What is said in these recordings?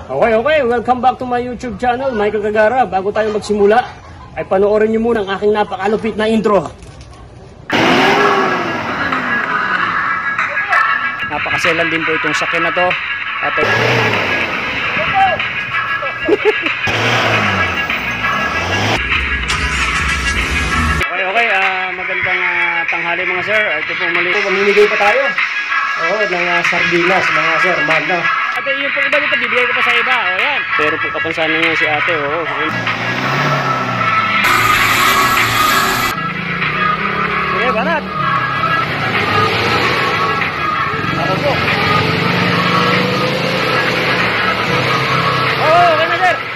Okay, welcome back to my YouTube channel, Michael Gagara. Bago tayo magsimula, ay panoorin nyo muna ang aking napakalupit na intro. Napakaselan din po itong sakyan na to. At okay, magandang tanghali mga sir. Ito po muli. Mamimigay pa tayo. Ng sardinas mga sir, magna. Ate, yung po iba dito, bibigay ko pa sa iba. O yan. Pero po kapansanan niya si ate. Sige, banat. Ako po. Okay na sir.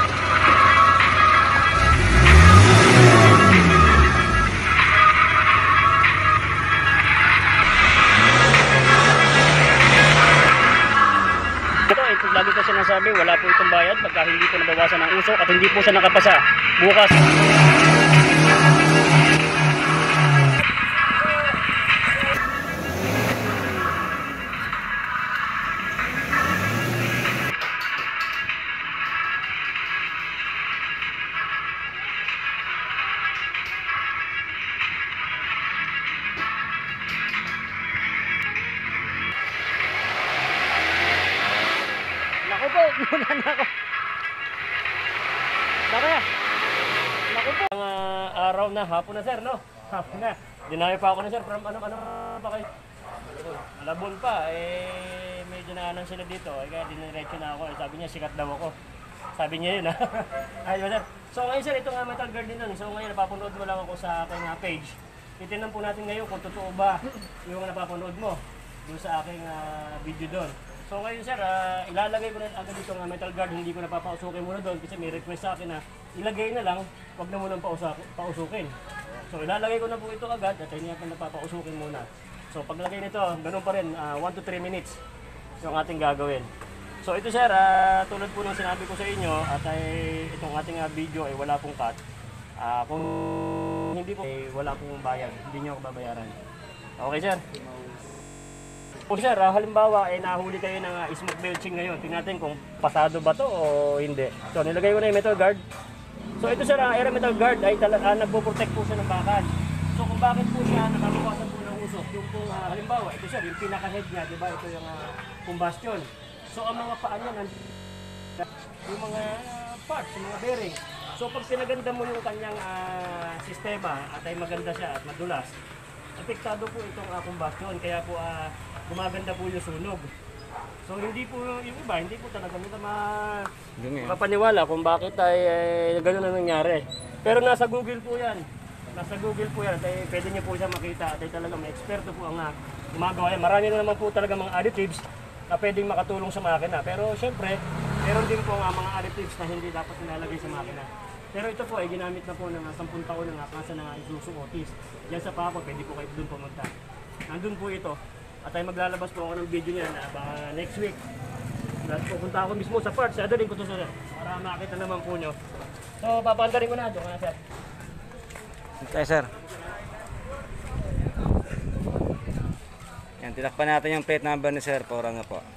Ito lagi ko sinasabi, wala po itong bayad pagka hindi po nabawasan ng usok at hindi po siya nakapasa bukas. Muna na ako. Naku po. Ang araw na, hapon na sir, no? Hapon na. Dinayo pa ako na sir, from ano pa kayo? Malabon pa, medyo naanan sila dito. Kaya diniretso na ako. Sabi niya, sikat daw ako. Sabi niya yun, ha? Ayun sir. So ngayon sir, ito nga Metal Guard din nun. So ngayon, napapanood mo lang ako sa aking page. Titignan po natin ngayon kung totoo ba yung napapanood mo doon sa aking video doon. So ngayon sir, ilalagay ko na agad dito ng Metal Guard, hindi ko na papausukin muna doon kasi may request sa akin na ilagay na lang, wag na munang pausukin. So ilalagay ko na po ito agad at hindi natin napapausukin muna. So paglagay nito, ganun pa rin, 1 to 3 minutes yung ating gagawin. So ito sir, tulad po ng sinabi ko sa inyo at itong ating video ay wala pong cut. Kung hindi po, wala pong bayad, hindi nyo ako babayaran. Okay sir? O sir, halimbawa nahuli kayo ng smoke belching ngayon. Tingnan natin kung pasado ba to o hindi. So nilagay ko na yung Metal Guard. So ito sir, Air Metal Guard ay nagpo-protect po siya ng bakal. So kung bakit po siya nakabawasan po ng usok, yung po halimbawa, ito sir, yung pinaka-head niya, di ba? Ito yung combustion. So ang mga paa niya, yung mga parts, yung mga bearing. So pag pinaganda mo yung kanyang sistema at ay maganda siya at madulas, apektado po itong combustion, kaya po gumaganda po yung sunog. So hindi po yung iba, hindi po talaga nila mapapaniwala kung bakit ay gano'n na nangyari. Pero nasa Google po yan. Nasa Google po yan. At pwede niyo po siya makita. At talaga may eksperto po ang gumagawa yan. Marami na naman po talaga mga additives na pwedeng makatulong sa makina. Pero syempre, meron din po mga additives na hindi dapat nilalagay sa makina. Pero ito po ay ginamit na po ng 10 taon na kasa ng Isuzu Otis. Yan sa Paco, pwede po kayo doon pumunta. Nandun po ito. At ay maglalabas po ako ng video niya na next week. Pupunta ako mismo sa parts. Adalin ko ito sir. Para makita naman po nyo. So papandarin ko na. Doon ka na sir. Okay sir. Yan, tinakpan natin yung plate number ni sir. Para nga po.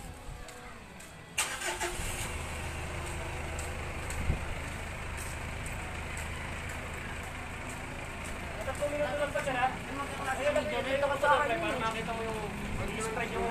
Makita mo yung spread yung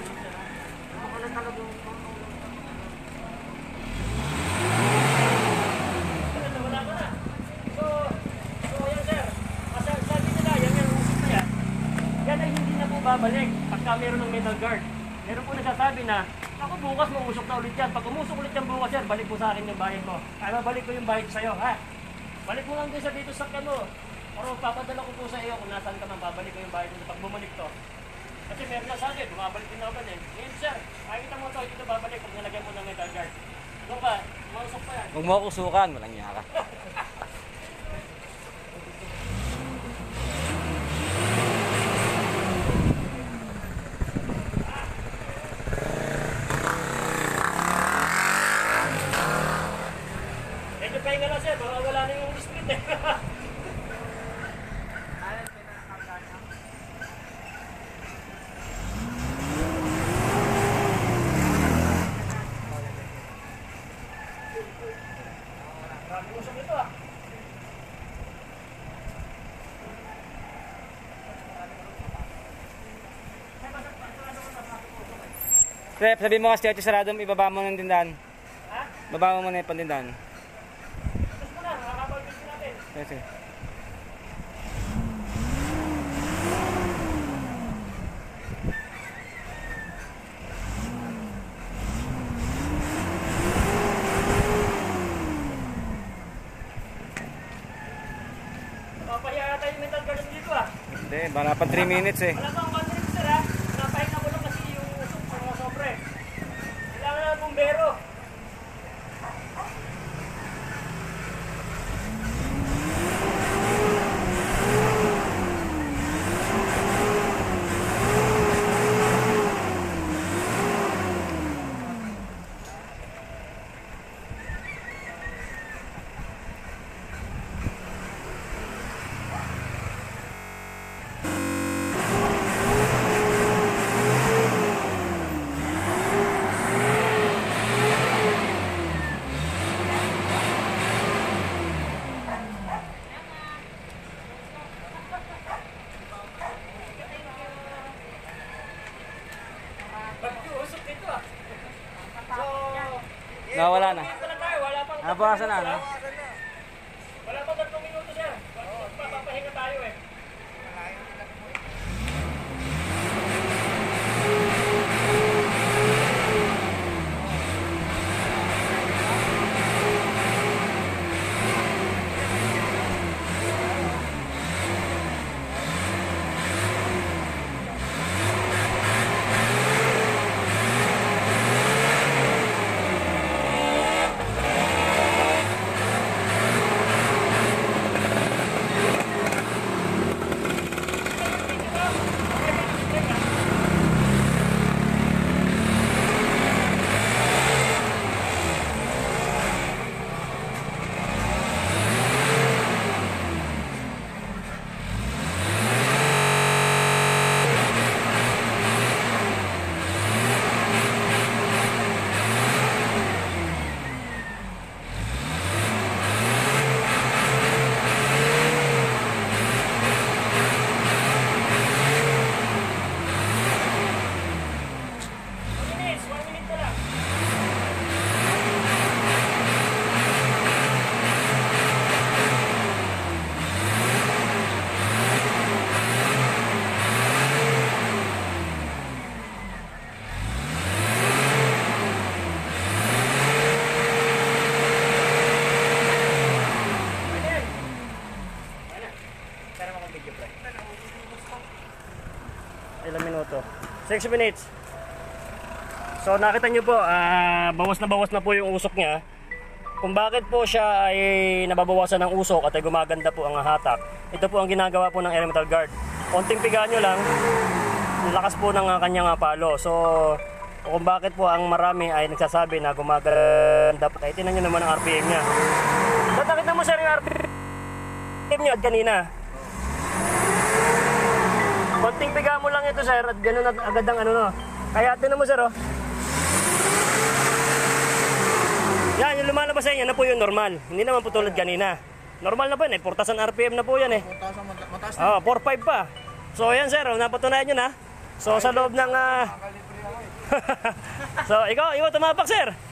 wala ko na. So yan sir, sabi nila yan yung usok na yan ay hindi na po babalik pagka meron ng Metal Guard. Meron po nagsasabi na ako bukas mausok na ulit yan. Pag umusok ulit yan bukas sir, balik po sa akin yung bayad ko. Ay babalik ko yung bayad sa'yo, ha? Balik mo lang din sa dito sa kano. Pero papadala ko po sa iyo kung nasaan ka man, babalik ko yung bayad mo pag bumalik to. Kasi meron na sa akin, bumabalik din ako din. Ngayon sir, nakikita mo ito, dito babalik pag nilagyan mo ng Metal Guard. Ito ba, mausok pa yan. Huwag mo ako sukan, walang yaka. Medyo pahinga lang sir, baka wala na yung split eh. Maraming usok ito ah. Rep, sabi mo kasi ito sarado, ibaba mo ng tindahan. Ha? Baba mo muna yung pandindahan. Tapos mo na, nakakapag-video natin. Sige. Napapahiya yata yung mental guard dito ah. Hindi, baka pa 3 minutes eh. Wala pa akong control sir ha. Napahinga ko lang kasi yung usok sa mga sobre. Kailangan na ng bumbero. Usok dito ah. So, Nawala na. wala pang Nabawasan na, no? Wala pa 3 minuto sir. Papahinga tayo eh. Ilang minuto? 6 minutes. So nakita nyo po, bawas na po yung usok niya. Kung bakit po siya ay nababawasan ng usok at ay gumaganda po ang hatak. Ito po ang ginagawa po ng elemental guard. Konting piga nyo lang, lakas po ng kanyang palo. So kung bakit po ang marami ay nagsasabi na gumaganda po. Ay tinan nyo naman ang RPM niya. So nakita mo sir yung RPM niya at kanina. Konting piga mo lang ito sir at ganoon agad ang ano no. Kaya tinan mo sir oh. Yan, yung lumalabas sa inyo na po yung normal. Hindi naman po tulad kanina. Normal na po yan eh. 4,000 RPM na po yan eh. 4,000 4,500 pa. So yan sir, napatunayan nyo na. So sa loob ng... So ikaw tumapak sir.